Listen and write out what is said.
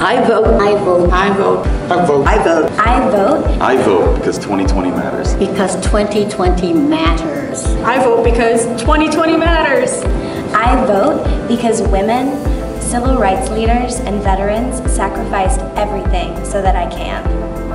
I vote. I vote. I vote. I vote. I vote. I vote I vote because 2020 matters. because 2020 matters. I vote because 2020 matters. I vote because women, civil rights leaders, and veterans sacrificed everything so that I can.